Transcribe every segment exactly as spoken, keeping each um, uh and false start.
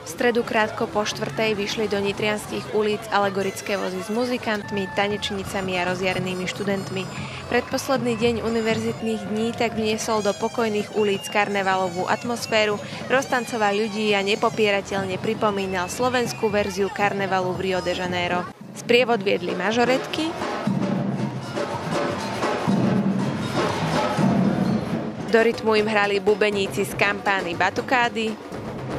V stredu krátko po štvrtej vyšli do nitrianskych ulic alegorické vozy s muzikantmi, tanečnicami a rozjarenými študentmi. Predposledný deň univerzitných dní tak vniesol do pokojných ulic karnevalovú atmosféru, roztancoval ľudí a nepopierateľne pripomínal slovenskú verziu karnevalu v Rio de Janeiro. Sprievod viedli mažoretky, do rytmu im hrali bubeníci z kampány Batukády,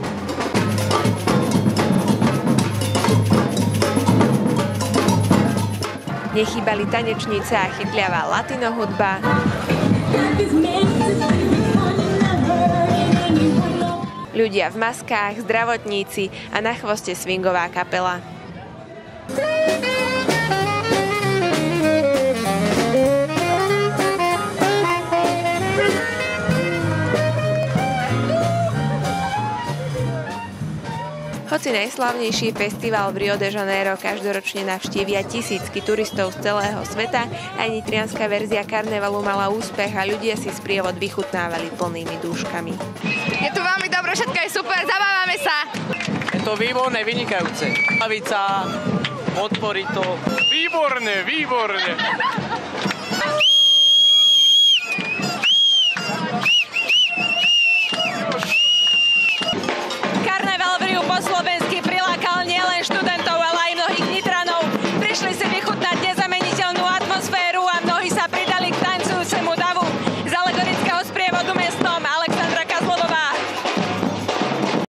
nechýbali tanečnice a chytľavá latino hudba, ľudia v maskách, zdravotníci a na chvoste swingová kapela. Hoci najslavnejší festival v Rio de Janeiro každoročne navštívia tisícky turistov z celého sveta, aj nitrianska verzia karnevalu mala úspech a ľudia si sprievod vychutnávali plnými dúškami. Je tu veľmi dobre, všetko je super, zabávame sa! Je to výborné, vynikajúce. Baviť sa, podporiť to. Výborné, výborné!